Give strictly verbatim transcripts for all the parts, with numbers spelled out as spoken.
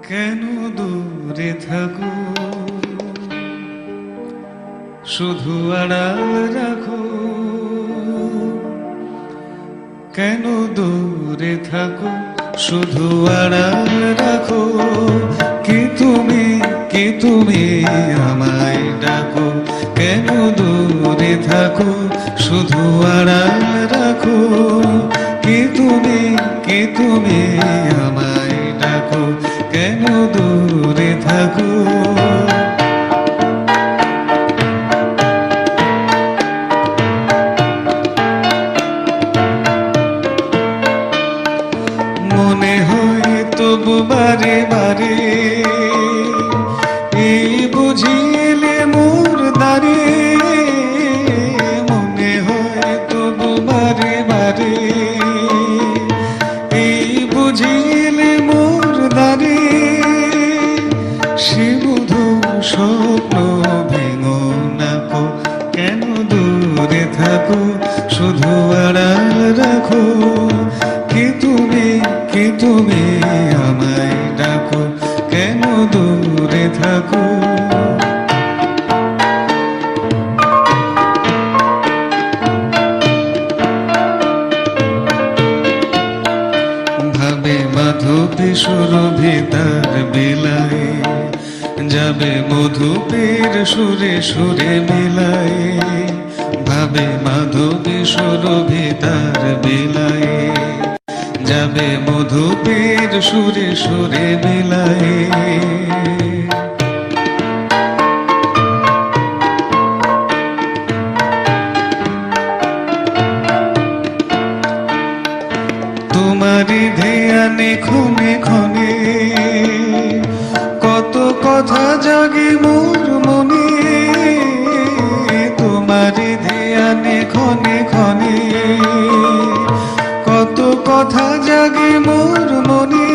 কেন দূরে থাকো, শুধু আড়াল রাখো। কেন দূরে থাকো, শুধু আড়াল রাখো। কি তুমি, কি তুমি আমায় ডাকো। কেন দূরে থাকো, শুধু আড়াল রাখো। কি তুমি, কি তুমি আমায় ডাকো। কেন দূরে থাকো। মনে হয় তবু বারে বারে এই বুঝিলে মোর দ্বারে। মনে হয় তবু বারে বারে এই বুঝিলে মোর দ্বারে। সে বুধু স্বপ্ন ভেঙো নাকো। কেন দূরে থাকো, শুধু আড়াল রাখো। কি তুমি, কি তুমি আমায় ডাকো। কেন দূরে থাকো। ভাবে মাধবী সুরভি তার বিলায়, যাবে মধুপের সুরে সুরে মিলায়। ভাবে মাধবী সুরভি তার বিলায়, যাবে মধুপের সুরে সুরে মিলায়। তোমারি ধ্যানে ক্ষণে ক্ষণে কত কথা জাগে মোর মনে। তোমারি ধ্যানে ক্ষণে ক্ষণে কত কথা জাগে মোর মনে।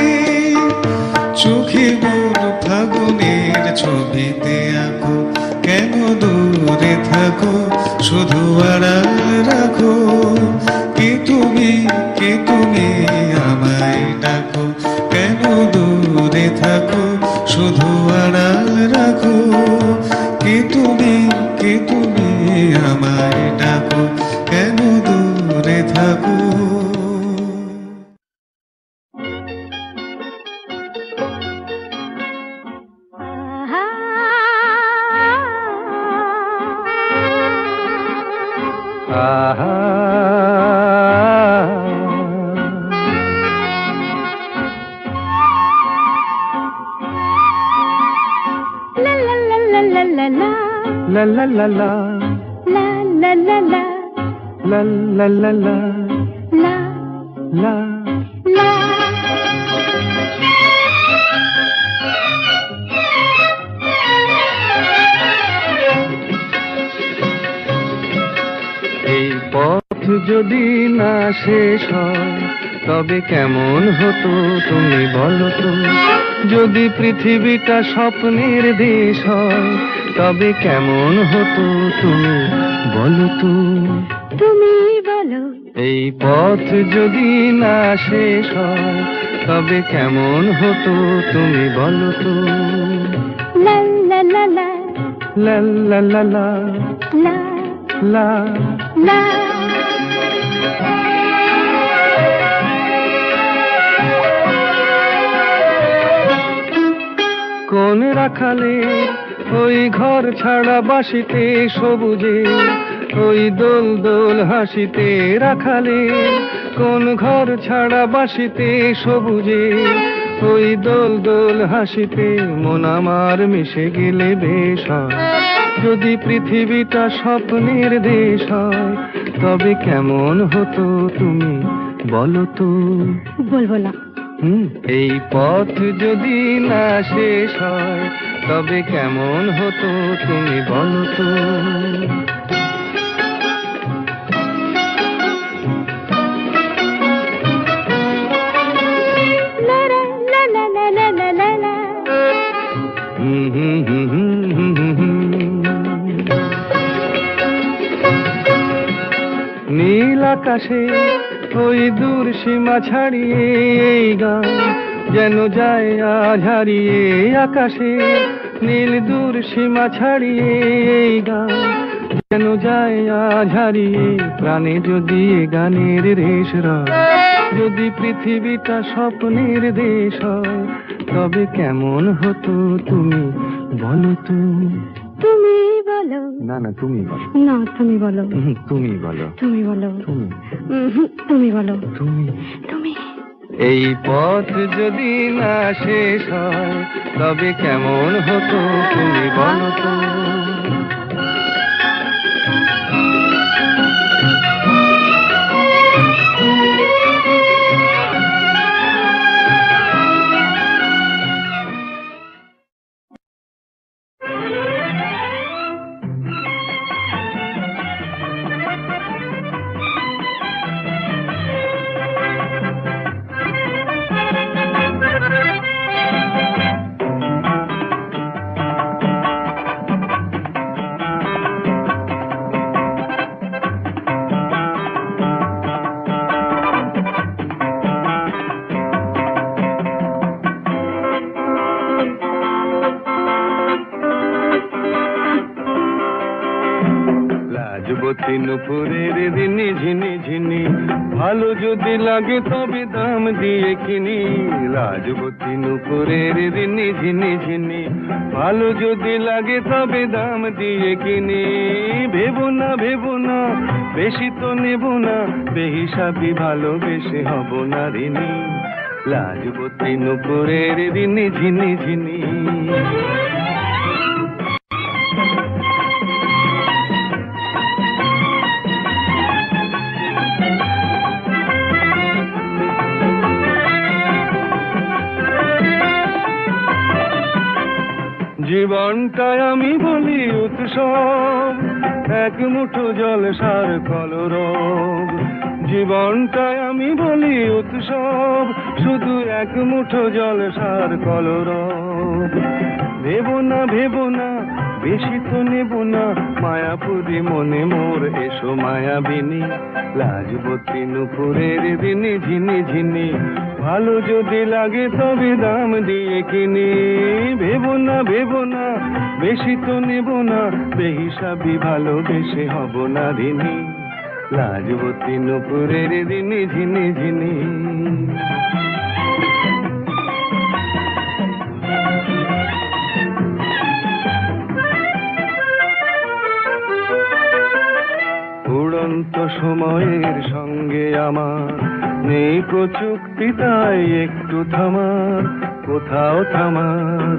চোখে মোর ফাগুনের ছবিতে আঁকো। কেন দূরে থাকো, শুধু আড়াল রাখো। কি তুমি, কি তুমি আমায় ডাকো। কেন দূরে থাকো, শুধু আড়াল রাখো। কি তুমি, কি তুমি আমায় ডাকো। কেন দূরে থাকো। La la la la la la la la la la la la la la la এই পথ যদি না শেষ হয় তবে কেমন হতো তুমি বলো তো। যদি পৃথিবীটা স্বপ্নের দেশ হয় তবে কেমন হতো তুমি বলো তো। তুমি বলো। এই পথ যদি না শেষ হয় তবে কেমন হতো তুমি বলো তো। লা লা লা লা লা লা লা লা লা লা লা। কোন রাখালে ওই ঘর ছাড়া বাসিতে সবুজে ওই দোল দোল হাসিতে। রাখালে কোন ঘর ছাড়া বাসিতে সবুজে ওই দোল দোল হাসিতে। মন আমার মিশে গেলে বেশ হয়। যদি পৃথিবীটা স্বপ্নের দেশ হয় তবে কেমন হতো তুমি বলো তো। বলবো না। এই পথ যদি না শেষ হয় তবে কেমন হতো তুমি বলো তো। নীল আকাশে ওই দূর সীমা ছাড়িয়ে এই গান যেন যায় আজ হারিয়ে আকাশে নীল দূর সীমা ছাড়িয়ে এই গান যেন যায় আজ হারিয়ে প্রাণে যদি এ গানের রেশ রয় যদি পৃথিবীটা স্বপ্নের দেশ হয় তবে কেমন হতো তুমি বলো তো তুমি বলো না না তুমি বলো না তুমি বলো হুম, তুমি বলো তুমি বলো তুমি উহুম, তুমি বলো তুমি তুমি এই পথ যদি না শেষ হয় তবে কেমন হতো তুমি বলো তো লাজবতী নুপুরের দিনে ঝিনি ঝিনি ভালো যদি লাগে তবে দাম দিয়ে কিনি লাজবতী নুপুরের দিনে ঝিনি ঝিনি ভালো যদি লাগে তবে দাম দিয়ে কিনি ভেবো না ভেবো না বেশি তো নেব না বেহিসাবি ভালোবেসে হব না ঋণী লাজবতী নুপুরের দিনে ঝিনি ঝিনি জীবনটায় আমি বলি উৎসব এক মুঠো জল সার কলরব জীবনটায় আমি বলি উৎসব শুধু এক মুঠো জল সার কলরব ভেবো না ভেবো না বেশি তো নেব না মায়াপুরী মনে মোর এসো মায়াবিনী লাজবতী নুপুরের দিনে ঝিনি ঝিনি ভালো যদি লাগে তবে দাম দিয়ে কিনি ভেবো না ভেবো না বেশি তো নেব না বেহিসাবি ভালোবেসে হব না ঋণী লাজবতী নুপুরের দিনে ঝিনি ঝিনি উড়ন্ত সময়ের সঙ্গে আমার নেই প্রযুক্তি তাই একটু থামার কোথাও থামার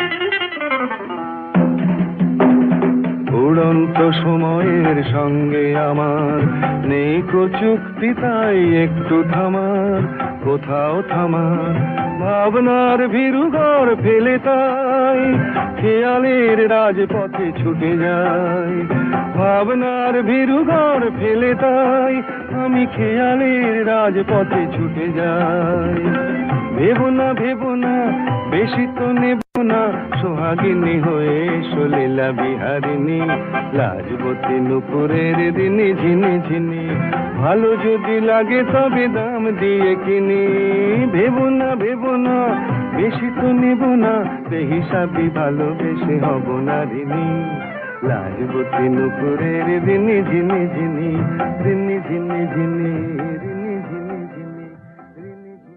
উড়ন্ত সময়ের সঙ্গে আমার নেই প্রযুক্তি তাই একটু থামার কোথাও থামার ভাবনার ভীরুঘর ফেলে তাই খেয়ালের রাজপথে ছুটে যায় ভাবনার ভীরুঘর ফেলে তাই আমি খেয়ালের রাজপথে ছুটে যাই ভেবো না ভেবো না বেশি তো নেব না সোহাগিনী হয়ে সলীলা বিহারিণী লাজবতী নুপুরের দিনে ঝিনি ঝিনি ভালো যদি লাগে তবে দাম দিয়ে কিনি ভেবো না ভেবো না বেশি তো নেব না বেহিসাবি ভালোবেসে হব না ঋণী লাজবতী নুপুরের দিনে ঝিনি ঝিনি দিনে ঝিনি ঝিনি ঋণী ঝিনি ঝিনি ঋণী ঝিনি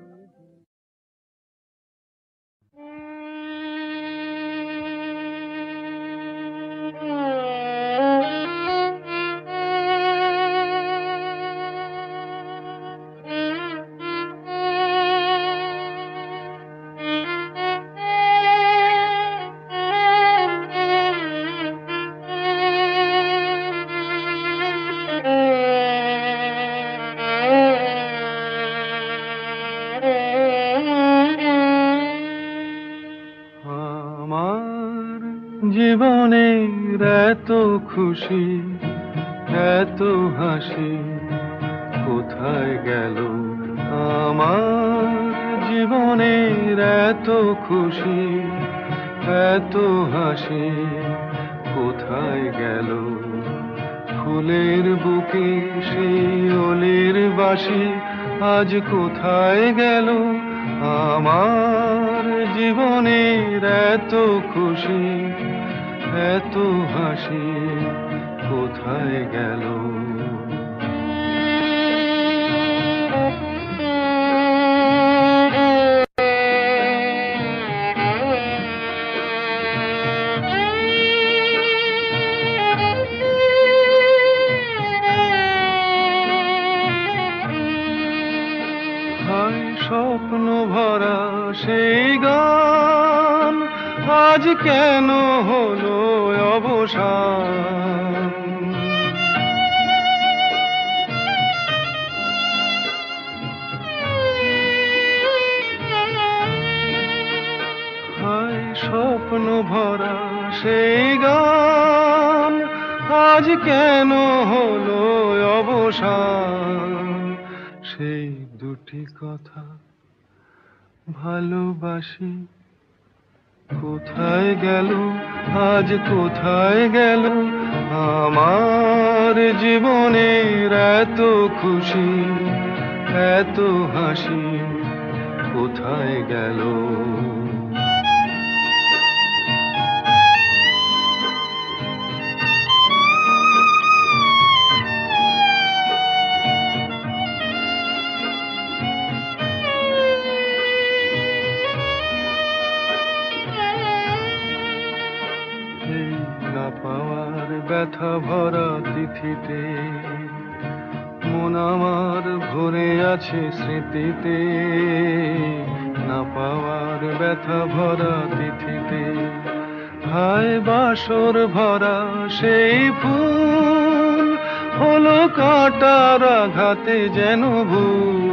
জীবনের এত খুশি এত হাসি কোথায় গেল আমার জীবনের এত খুশি এত হাসি কোথায় গেল ফুলের বুকে সেই ওলের বাসি আজ কোথায় গেল আমার জীবনের এত খুশি এত হাসি কোথায় গেল? স্বপ্ন ভরা সেই গান আজ কেন হলো অবসান? হায় স্বপ্ন ভরা সেই গান আজ কেন হলো অবসান? সেই দুটি কথা ভালোবাসি কোথায় গেল, আজ কোথায় গেল? আমার জীবনের এত খুশি এত হাসি কোথায় গেল? না পাওয়ার ব্যথা ভরা তিথিতে মন আমার ভরে আছে স্মৃতিতে। না পাওয়ার ব্যথা ভরা তিথিতে হায় বাসর ভরা সেই ফুল হলো কাঁটার আঘাতে যেন ভুল।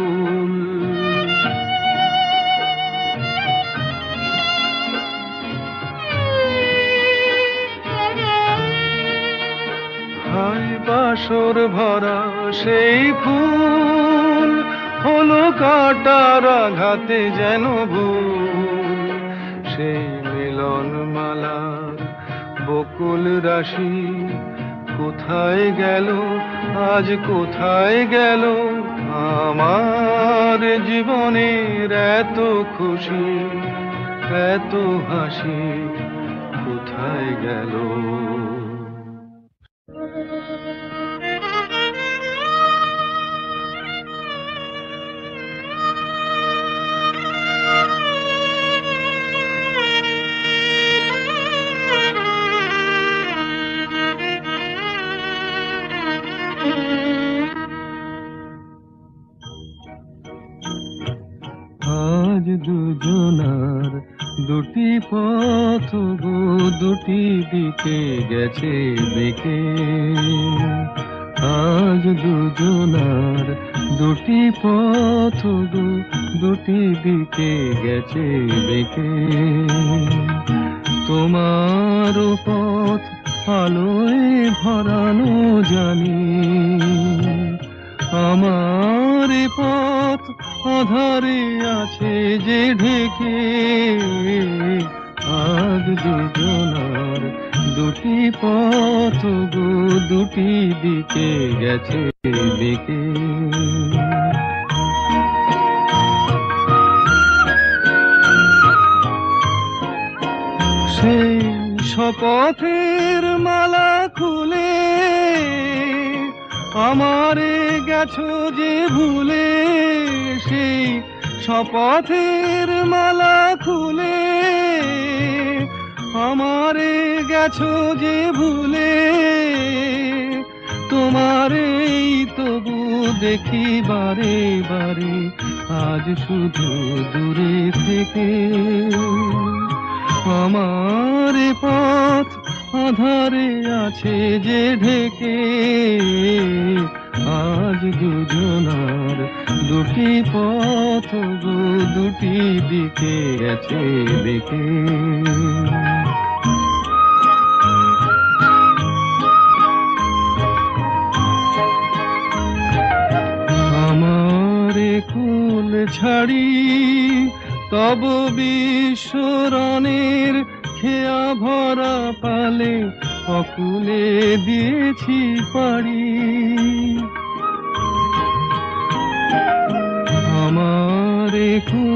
বাসর ভরা সেই ফুল হলো কাঁটার আঘাতে যেন ভুল। সেই মিলন মালার বকুল রাশি কোথায় গেল, আজ কোথায় গেল? আমার জীবনের এত খুশি এত হাসি কোথায় গেল? আজ দুজনার দুটি পথ গো দুটি দিকে গেছে বেঁকে। আজ দুজনার দুটি পথ গো দুটি দিকে গেছে বেঁকে। তোমার পথ আলোয় ভরানো জানি, আমার পথ আধারে আছে যে ঢেকে। আজ দুজনার দুটি পথ গো দুটি দিকে গেছে বেঁকে। সেই শপথের মালা খুলে আমারে গেছো যে ভুলে। সেই শপথের মালা খুলে আমারে গেছো যে ভুলে। তোমারেই তবু দেখি বারে বারে আজ শুধু দূরে থেকে। আমার পথ আধারে আছে যে ঢেকে। আজ দুজনার দুটি পথ গো দুটি দিকে গেছে বেঁকে। আমার কুল ছাড়ি তব বিশ্বরণের খেয়া ভরা পালে অকুলে দিয়েছি পাড়ি। আমার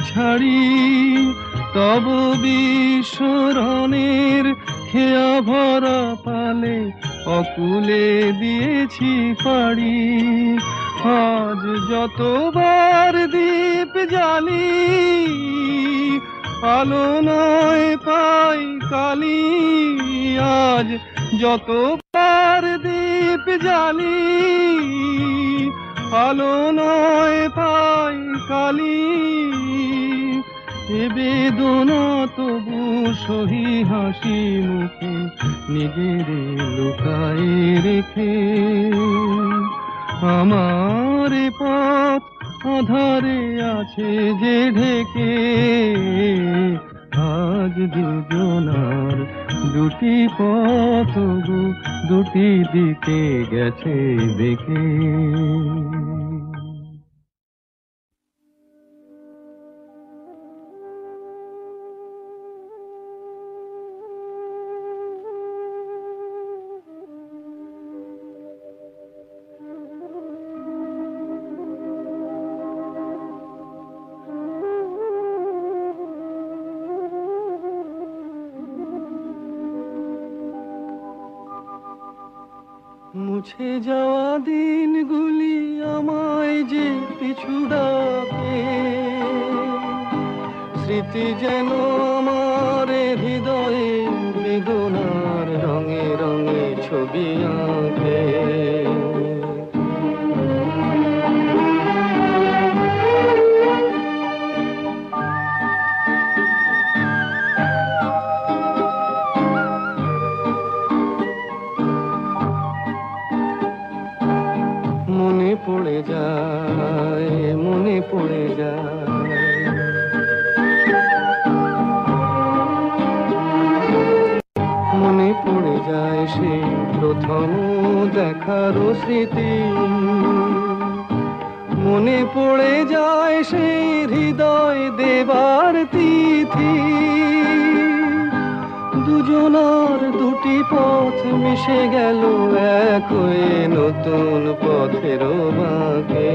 ছাড়ি তব বিস্মরণের খেয়া ভরা পালে অকুলে দিয়েছি পাড়ি। আজ যতবার দীপ জ্বালি আলো নয় পাই কালি। আজ যতবার দীপ জ্বালি আলো নয় পাই কালি। এ বেদনা তবু সহি হাসি মুখে নিজের লুকায় রেখে। আমার পথ আধারে আছে যে ঢেকে। আজ দুজনার দুটি পথ গো দুটি দিকে গেছে বেঁকে। মুছে যাওয়া দিনগুলি আমায় যে পিছু ডাকে। স্মৃতি যেন আমার হৃদয়ে বেদনার রঙে রঙে ছবি আঁকে। মনে পড়ে যায় মনে পড়ে যায় মনে পড়ে যায় সেই প্রথম দেখার স্মৃতি। মনে পড়ে যায় সেই হৃদয় দেবার তিথি। দুজনার দুটি পথ মিশে গেল এক হয়ে নতুন পথের বাঁকে।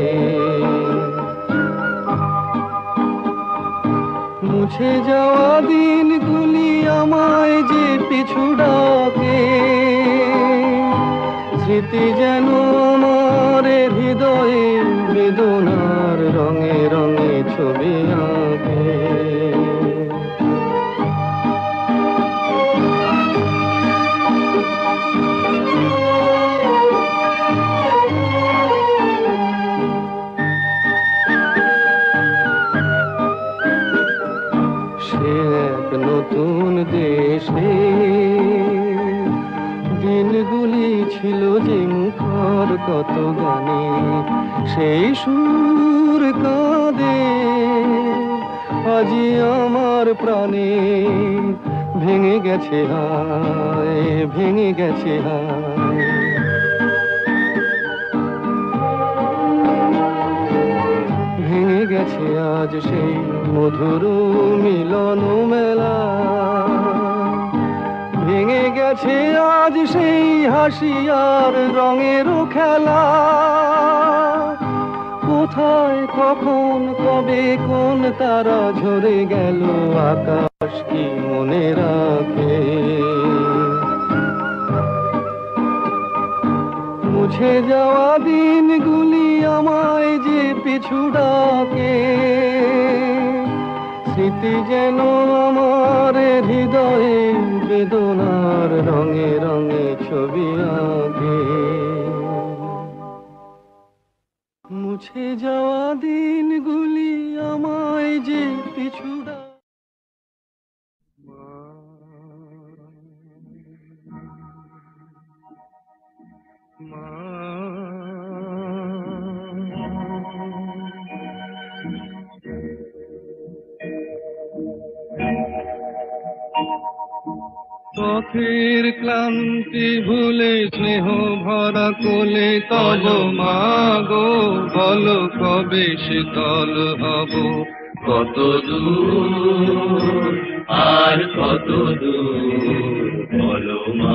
মুছে যাওয়া দিনগুলি আমায় যে পিছু ডাকে। স্মৃতি যেন আমার হৃদয়ে বেদনার রঙে রঙে ছবি আঁকে। নতুন দেশে দিনগুলি ছিল যে মুখর কত গানে। সেই সুর কাঁদে আজি আমার প্রাণে। ভেঙে গেছে হায় ভেঙে গেছে হায়। ভেঙে গেছে আজ সেই মধুর মিলন মেলা। ভেঙে গেছে আজ সেই হাসি আর রঙের খেলা। কোথায় কখন কবে কোন তারা ঝরে গেল আকাশ কি মনে রাখে। মুছে যাওয়া দিনগুলি আমায় যে পিছু ডাকে। স্মৃতি যেন আমার হৃদয়ে বেদনার রঙে রঙে ছবি আঁকে। মুছে যাওয়া দিনগুলি আমায় যে পিছু ডাকে। পথের ক্লান্তি ভুলে স্নেহ ভরা কোলে তব মাগো বলো কবে শীতল হব। কত দূর আর কত দূর বলো মা।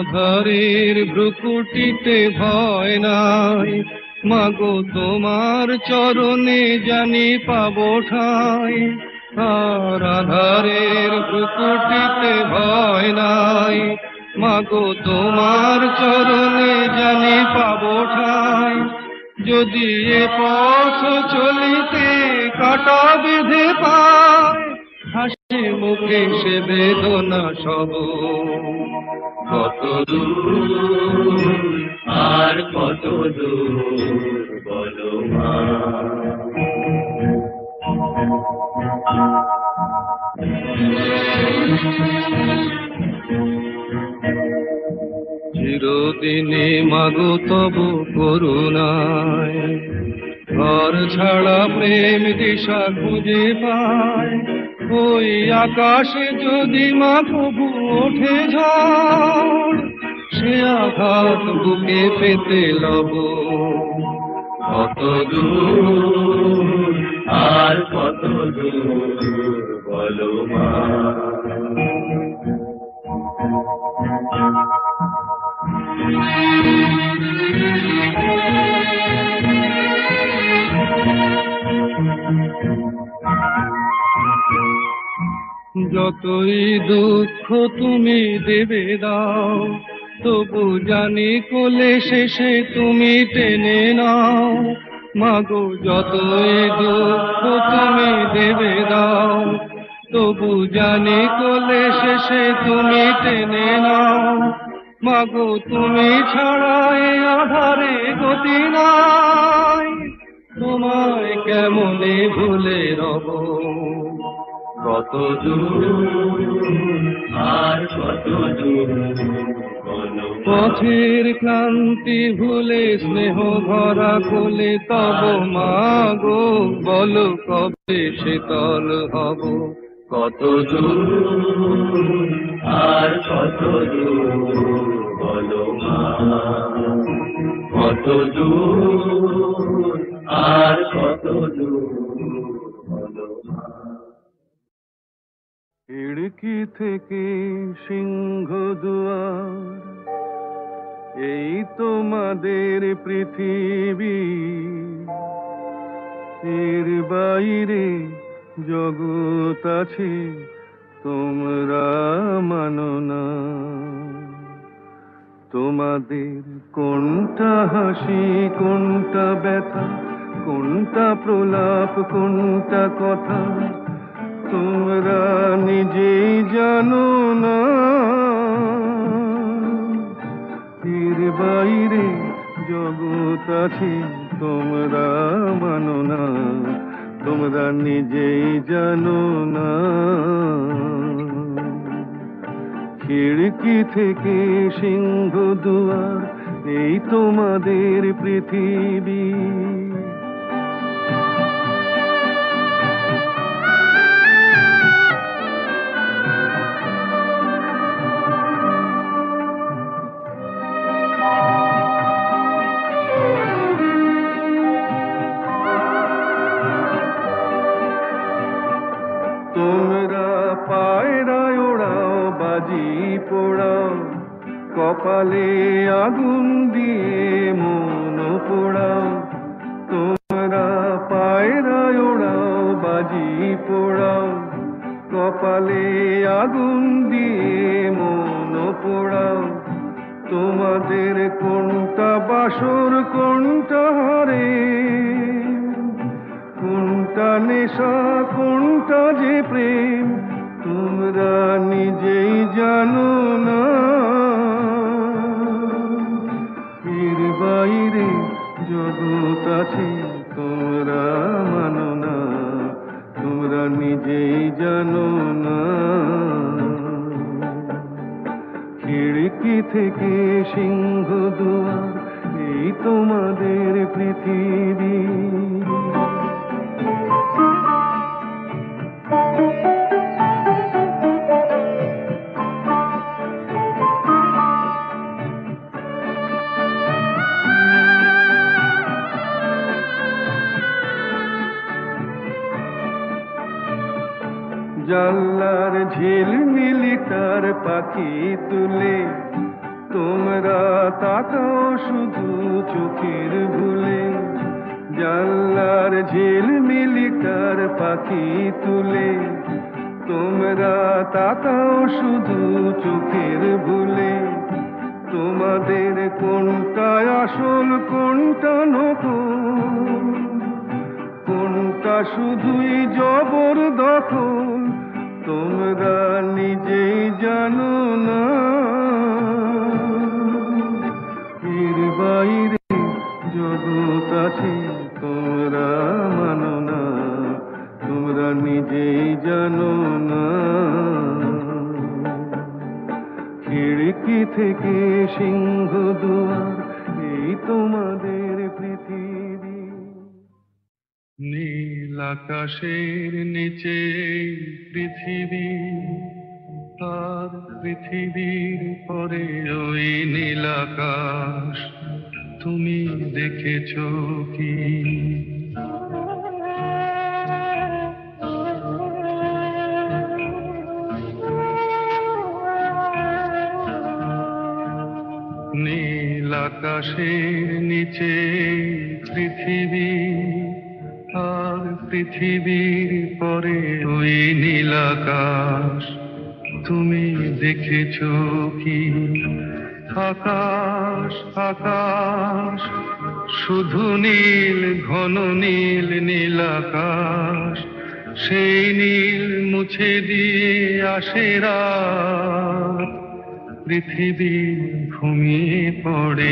আধারের ভ্রুকুটিতে ভয় নাই, মাগো তোমার চরণে জানি পাবো ঠাঁই। আর আধারের ভ্রুকুটিতে ভয় নাই, মাগো তোমার চরণে জানি পাবো ঠাঁই। যদি এ পথ চলিতে কাটা বেঁধে পায়, হাসি মুখে সে বেদনা সব। কত দূর আর কত দূর বলো মা। চিরদিনে মাগো তব করুণায়, ঘর ছাড়া প্রেম দিশা খুঁজে পায়। ওই আকাশে যদি মা প্রভু ওঠে ঝড়, সে আঘাত বুকে পেতে লব। কত দূর আর কত দূর বলো মা। যতই দুঃখ তুমি দেবে দাও, তবু জানি কোলে শেষে তুমি টেনে নাও। মাগো যতই দুঃখ তুমি দেবে দাও, তবু জানি কোলে শেষে তুমি টেনে নাও। মাগো তুমি ছাড়া এ আধারে গতি নাই, তোমায় কেমনে ভুলে রব। কত দূর আর কত দূর বলো মা। পথের ক্লান্তি ভুলে স্নেহ ভরা কোলে তব মাগো, বলো কবে শীতল হব। কত দূর আর কত দূর বলো মা। কত দূর আর কত দূর বলো মা। খিড়কি থেকে সিংহ দুয়ার, এই তোমাদের পৃথিবী। এর বাইরে জগৎ আছে, তোমরা মানো না। তোমাদের কোনটা হাসি, কোনটা ব্যথা, কোনটা প্রলাপ, কোনটা কথা, তোমরা নিজেই জানো না। এর বাইরে জগৎ আছে, তোমরা মানো না। তোমরা নিজেই জানো না। খিড়কি থেকে সিংহ দুয়ার, এই তোমাদের পৃথিবী। কপালে আগুন দিয়ে মন পোড়াও, তোমরা পায়রায় ওড়াও বাজি পোড়াও। কপালে আগুন দিয়ে মন পোড়াও, তোমাদের কোনটা বাসর, কোনটা হারে, কোনটা নেশা, কোনটা যে প্রেম, তোমরা নিজেই জানো না। এর বাইরে জগৎ আছে, তোমরা মানো না। তোমরা নিজেই জানো না। খিড়কি থেকে সিংহ দুয়ার, এই তোমাদের পৃথিবী। জানলার ঝিলমিলি তার পাখি তুলে, তোমরা তাকাও শুধু চোখের ভুলে, জানলার ঝিলমিলিটার পাখি তুলে। তোমরা তাকাও শুধু চোখের ভুলে, তোমাদের কোনটা আসল কোনটা নকল, কোনটা শুধুই জবরদখল, তোমরা নিজেই জানো না। এর বাইরে জগৎ আছে তোমরা মানো না, তোমরা নিজেই জানো না। খিড়কি থেকে সিংহ দুয়ার, এই তোমাদের পৃথিবী। নীল আকাশের নিচে পৃথিবী, আর পৃথিবীর পরে ওই নীল আকাশ, তুমি দেখেছো কি? নীল আকাশের নিচে পৃথিবী, আর পৃথিবীর পরে ওই নীল আকাশ, তুমি দেখেছো কি? আকাশ আকাশ শুধু নীল, ঘন নীল নীল আকাশ, সেই নীল মুছে দিয়ে আসে রাত, পৃথিবী ঘুমিয়ে পড়ে,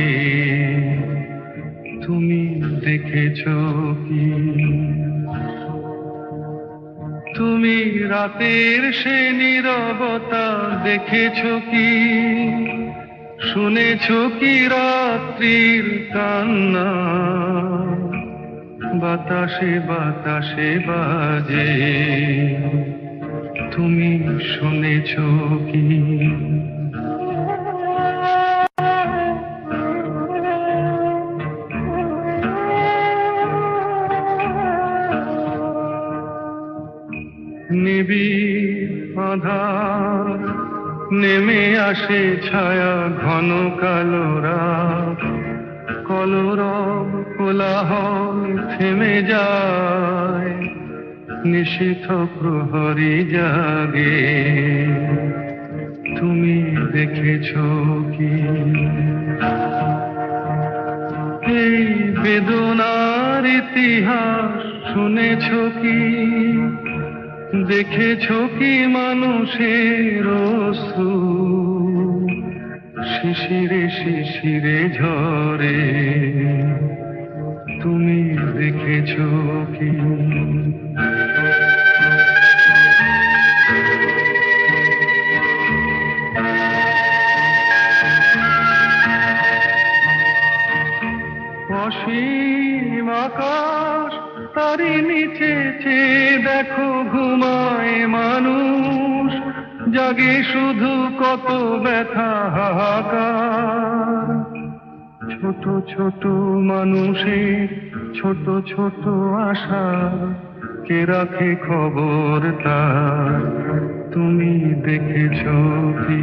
তুমি দেখেছো কি? তুমি রাতের সে নীরবতা দেখেছো কি? শুনেছো কি রাত্রির কান্না, বাতাসে বাতাসে বাজে, তুমি শুনেছো কি? নিবিড় আঁধার নেমে আসে ছায়া, ঘন কালো রাত, কলরব কোলাহল থেমে যায়, নিশীথ প্রহরী জাগে, তুমি দেখেছো কি? এই বেদনার ইতিহাস শুনেছো কি? দেখেছো কি মানুষের অশ্রু, শিশিরে শিশিরে ঝরে, তুমি দেখেছো কি? অসীম আকাশ, তারি নিচে চেয়ে দেখো ঘুমায় মানুষ, জাগে শুধু কত ব্যথা হাহাকার। ছোট ছোট মানুষের ছোট ছোট আশা, কে রাখে খবর তার, তুমি দেখেছো কি?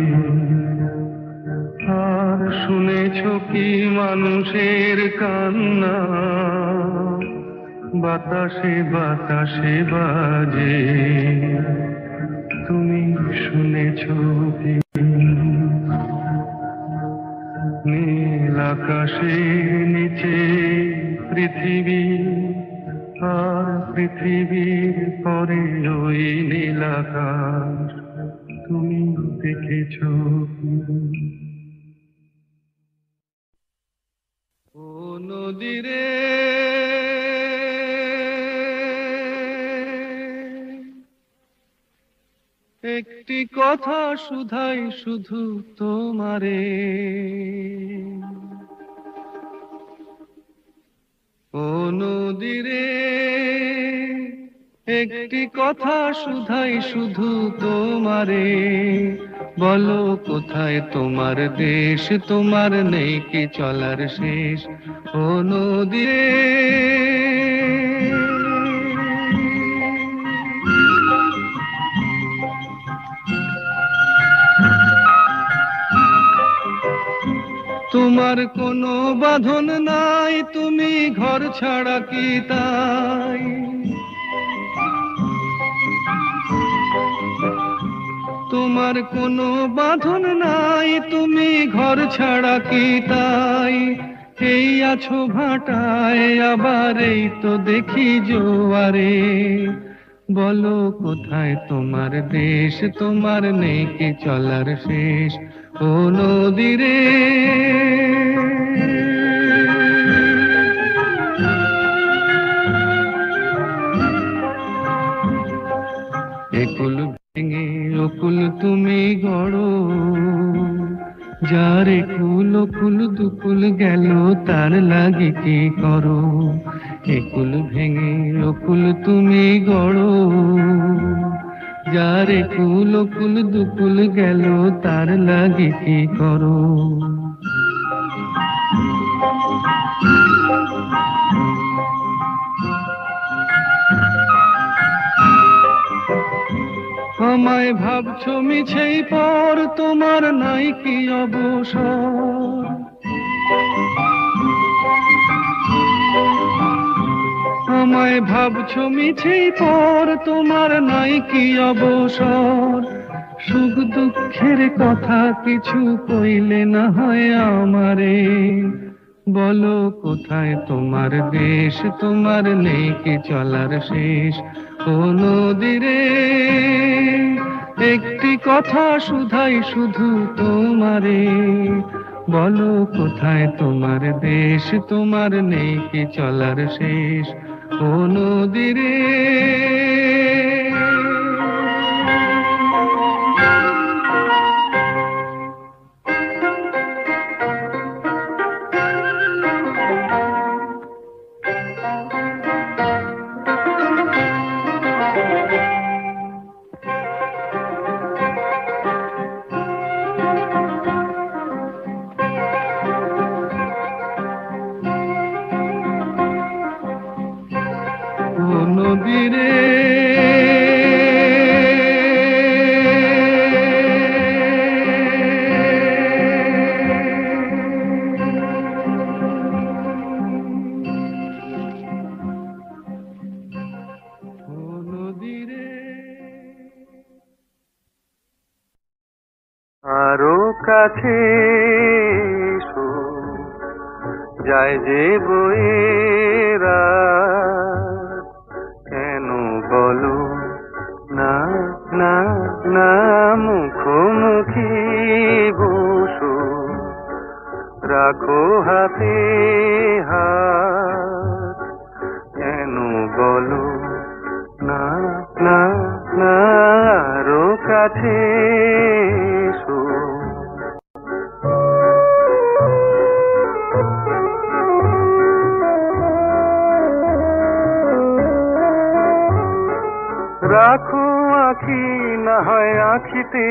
আর শুনেছো কি মানুষের কান্না, বাতাসে বাতাসে বাজে, তুমি শুনেছো কি? নীল আকাশের নিচে পৃথিবী, আর পৃথিবীর পরে ওই নীল আকাশ, তুমি দেখেছো কি? ও নদীরে একটি কথা শুধাই শুধু তোমারে, ও নদীরে একটি কথা শুধাই শুধু তোমারে, বলো কোথায় তোমার দেশ, তোমার নেই কি চলার শেষ, ও নদীরে। তোমার কোনো বাঁধন নাই, তুমি ঘর ছাড়া কি তাই? তোমার কোনো বাঁধন নাই, তুমি ঘর ছাড়া কি তাই? এই আছো ভাটায়, আবার এই তো দেখি জোয়ারে। বলো কোথায় তোমার দেশ, তোমার নেই কি চলার শেষ? ও নদী রে, একুল ভেঙে অকুল তুমি গড়ো, যার একুল অকুল দুকুল গেল তার লাগি কি করো? একুল ভেঙে অকুল তুমি গড়ো, যার একুল অকুল দুকুল গেল তার লাগি কি করো? আমায় ভাবছো মিছেই পর, তোমার নাই কি অবসর? আমায় ভাবছো মিছেই পর, তোমার নাই কি অবসর? সুখ দুঃখের কথা কিছু কইলে না হয় আমারে। বলো কোথায় তোমার দেশ, তোমার নেই কি চলার শেষ? ও নদী রে, একটি কথা শুধাই শুধু তোমারে। বলো কোথায় তোমার দেশ, তোমার নেই কি চলার শেষ? ও নদী রে, ও নদী রে, ও নদী রে। আরো কাছে এসো, যায় যে বয়ে রাত, কেন বলো না না না? মুখোমুখি বসো, রাখো হাতে হাত, কেন বলো না না না? আরো কাছে এসো। রাখো আখি না হয় আখিতে,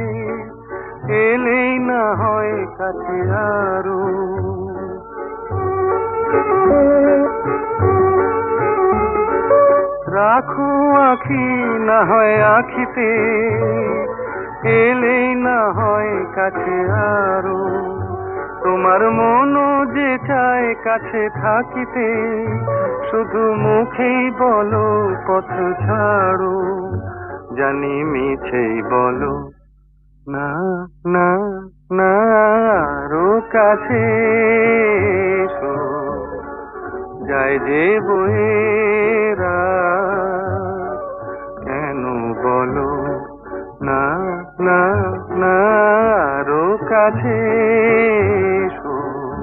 এলেই না হয় কাছে আরো। রাখো আখি না হয় আখিতে, এলেই না হয় কাছে আরো। তোমার মনও যে চায় কাছে থাকিতে, শুধু মুখেই বলো পথ ছাড়ো। জানি মিছেই বলো না না না? আরো কাছে এসো, যায় যে বয়ে রাত, কেন বলো না না না? আরো কাছে এসো।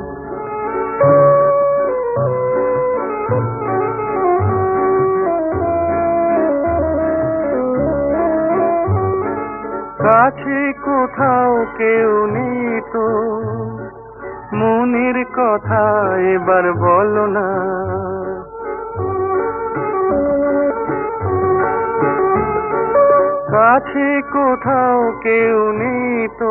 কাছে কোথাও কেউ নেই তো, মনের কথা এবার বলো না। কাছে কোথাও কেউ নেই তো,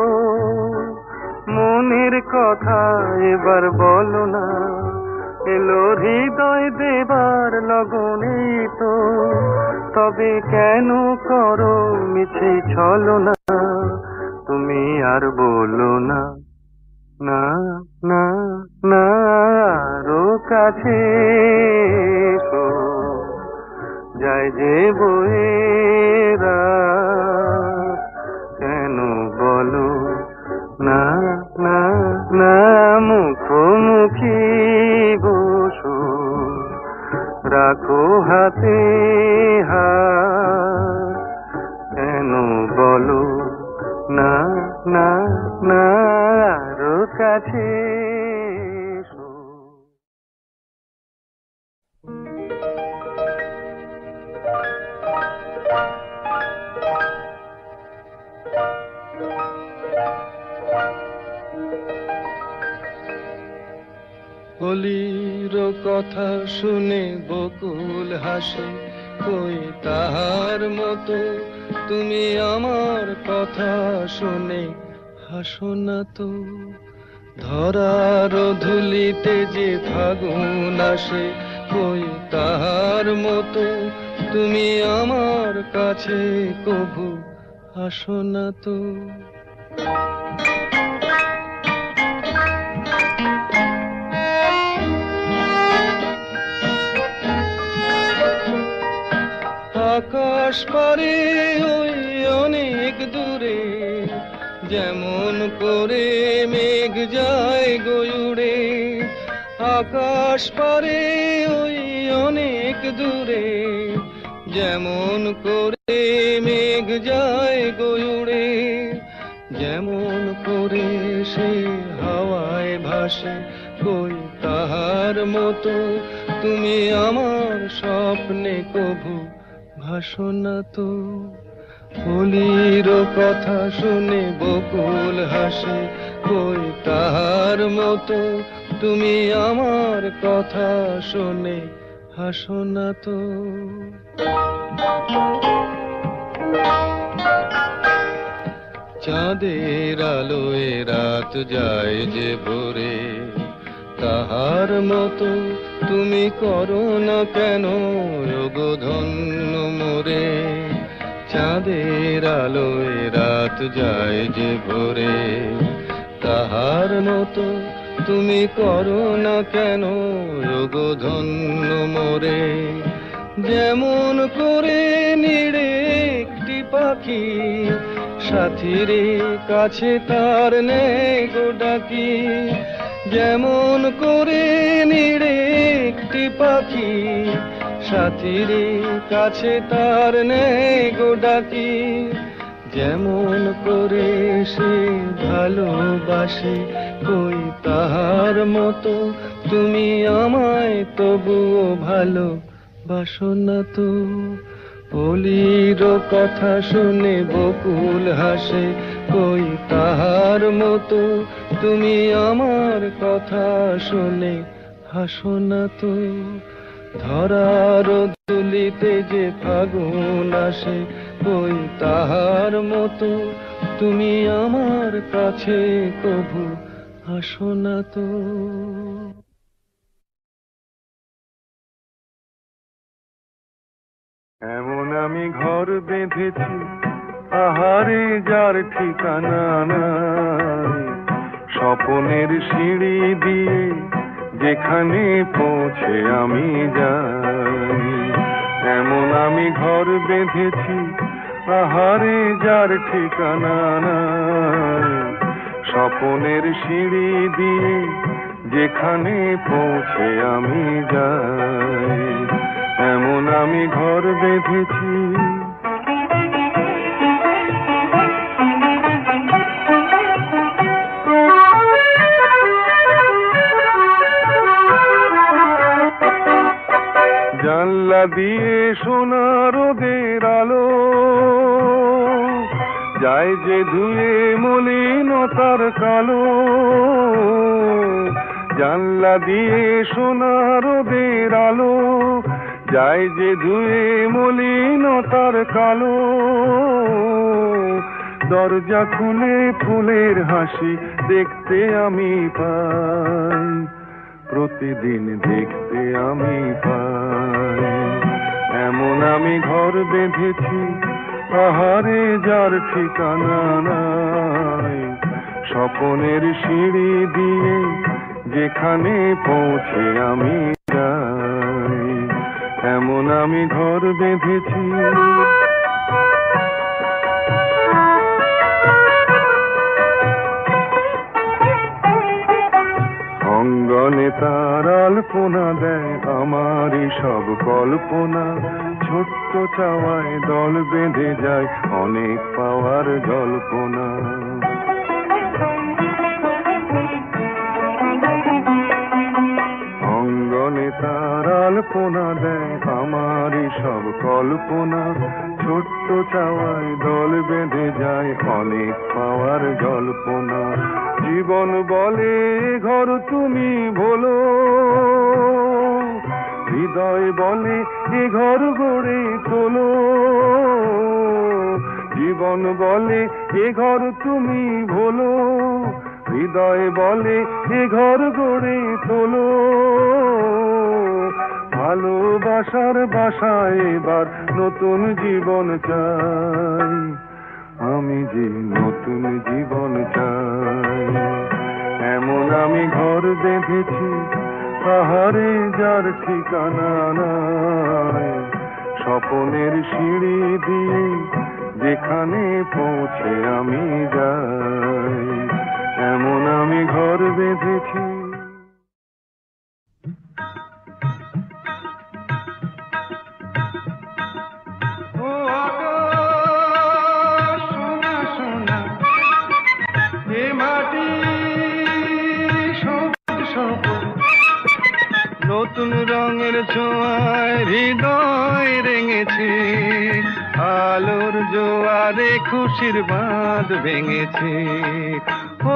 মনের কথা এবার বলো না। এলো হৃদয় দেবার লগনে তো, তবে কেন করো মিছে ছলনা? তুমি আর বলো না না না? কাছে এসো, যায় যে বয়ে রাত, কেন বলো না না না, মুখোমুখি বসো, রাখো হাতে হাত, কেন বলো না না না, আরো কাছে এসো। কলির কথা শুনে বকুল হাসে, কই তাহার মতো তুমি আমার কথা শুনে হাসো না তো। ধরার ধুলিতে যে ফাগুন আসে, কই তাহার মতো তুমি আমার কাছে কভু আসো না তো। আকাশ পারে ওই অনেক দূরে, যেমন করে মেঘ যায় গয়ুড়ে। আকাশ পারে ওই অনেক দূরে, যেমন করে মেঘ যায় গয়ুড়ে। যেমন করে সে হাওয়ায় ভাসে, কই তাহার মতো তুমি আমার স্বপ্নে কভু ভাসো না তো। কলির কথা শুনে বকুল হাসে, কই তাহার মতো তুমি আমার কথা শুনে হাসো না তো। চাঁদের আলোয় রাত যায় যে ভোরে, তাহার মতো তুমি করো না কেন ওগো ধন্য মোরে। চাঁদের আলোয় রাত যায় যে ভোরে, তাহার মতো তুমি করো না কেন ওগো ধন্য মোরে। যেমন করে নিড়ে একটি পাখি, সাথীরে কাছে তার নেই গো ডাকি। যেমন করে নিড়ে একটি পাখি, সাথীরে কাছে তার নেই গো ডাকি। যেমন করে সে ভালোবাসে, কই তাহার মতো তুমি আমায় তবুও ভালো বাসো না তো। কলির কথা শুনে বকুল হাসে, কই তাহার মতো তুমি আমার কথা শুনে হাসো না তো। ধরার দুলিতে যে ফাগুন আসে, কই তাহার মতো তুমি আমার কাছে কভু হাসো না তো। এমন আমি ঘর বেঁধেছি, আহারে যার ঠিকানা নাই, স্বপনের সিঁড়ি দিয়ে যেখানে পৌঁছে আমি যাই। এমন আমি ঘর বেঁধেছি, আহারে যার ঠিকানা নাই, স্বপনের সিঁড়ি দিয়ে যেখানে পৌঁছে আমি যাই। এমন আমি ঘর বেঁধেছি। জানলা দিয়ে সোনা রোদের আলো যায় যে ধুয়ে মলিনতার কালো। জানলা দিয়ে সোনা রোদের আলো যায় যে ধুয়ে মলিনতার কালো। দরজা খুলে ফুলের হাসি দেখতে আমি পাই, প্রতিদিন দেখতে আমি পাই। এমন আমি ঘর বেঁধেছি, আহারে যার ঠিকানা নাই, স্বপনের সিঁড়ি দিয়ে যেখানে পৌঁছে আমি যাই, এমন আমি ঘর বেঁধেছি। অঙ্গনে তার আলপনা দেয় আমারই সব কল্পনা, ছোট্ট চাওয়ায় দল বেঁধে যায় অনেক পাওয়ার জল্পনা। অঙ্গনে তার আলপনা দেয় আমারই সব কল্পনা, ছোট্ট চাওয়ায় দল বেঁধে যায় অনেক পাওয়ার জল্পনা। জীবন বলে ঘর তুমি ভোলো, হৃদয় বলে এ ঘর গড়ে তোলো। জীবন বলে এ ঘর তুমি ভোলো, হৃদয় বলে এ ঘর গড়ে তোলো। ভালোবাসার বাসায় এবার নতুন জীবন চাই, আমি যে নতুন জীবন চাই। এমন আমি ঘর বেঁধেছি পাহাড়ে যার ঠিকানা নাই, স্বপনের সিঁড়ি দিয়ে যেখানে পৌঁছে আমি যাই, এমন আমি ঘর বেঁধেছি। ও আকাশ সোনা সোনা, এ মাটি সবুজ সবুজ, নতুন রঙের ছোঁয়ায় হৃদয় রেঙেছে, আলোর জোয়ারে খুশির বাঁধ ভেঙেছে। ও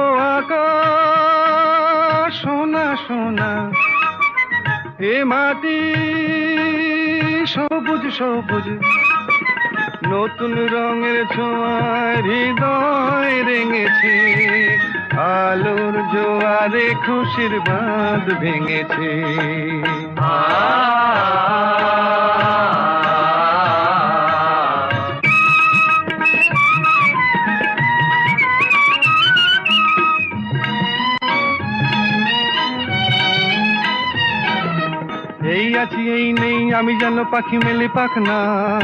আকাশ সোনা সোনা, এ মাটি সবুজ সবুজ, নতুন রঙের ছোঁয়ায় হৃদয় রেঙেছে, আলোর জোয়ারে খুশির বাঁধ ভেঙেছে। এই আছি এই নেই আমি যেন পাখি মেলে পাখনা,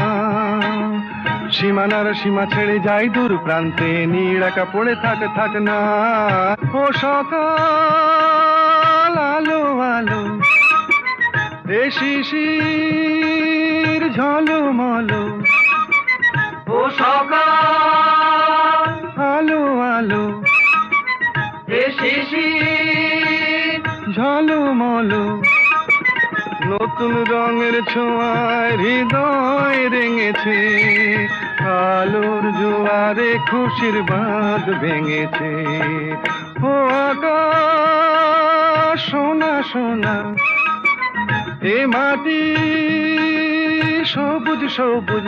সীমানার সীমা ছেড়ে যাই দূর প্রান্তে, নীড়াকা পড়ে থাক থাক না। ও সকাল আলো আলো, এ শিশির ঝলমলো। ও সকাল আলো আলো, এ শিশির ঝলমলো, নতুন রঙের ছোঁয়ায় হৃদয় রেঙেছে, আলোর জোয়ারে খুশির বাঁধ ভেঙেছে। ও আকাশ সোনা সোনা, এ মাটি সবুজ সবুজ।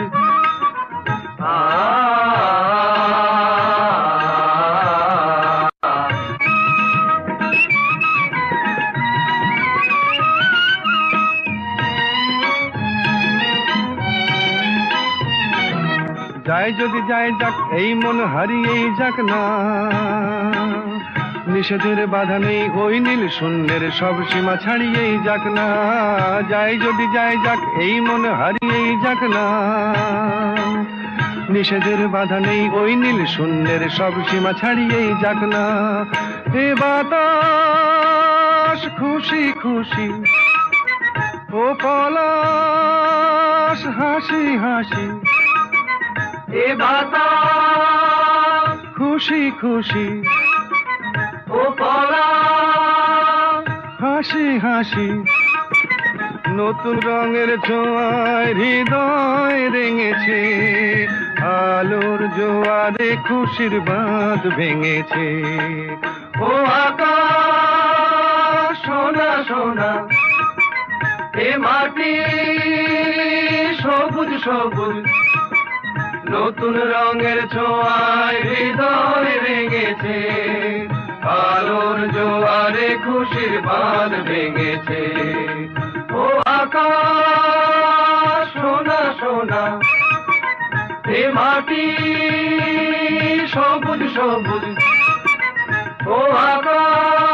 যাই যদি যাই যাক এই মন হারিয়েই যাক না, নিষেধের বাধা নেই ওই নীল শূন্যের সব সীমা ছাড়িয়েই যাক না। যাই যদি যাই যাক এই মন হারিয়েই যাক না, নিষেধের বাধা নেই ওই নীল শূন্যের সব সীমা ছাড়িয়েই যাক না। এ বাতাস খুশি খুশি, ও পলাশ হাসি হাসি, এ বাতাস খুশি খুশি, ও পলাশ হাসি হাসি, নতুন রঙের ছোঁয়ায় হৃদয় রেঙেছে, আলোর জোয়ারে খুশির বাঁধ ভেঙেছে। ও আকাশ সোনা সোনা, এ মাটি সবুজ সবুজ, নতুন রঙের ছোঁয়ায় হৃদয় রেঙেছে, আলোর জোয়ারে খুশির বাঁধ ভেঙেছে। ও আকাশ সোনা সোনা, এ মাটি সবুজ সবুজ, ও আকাশ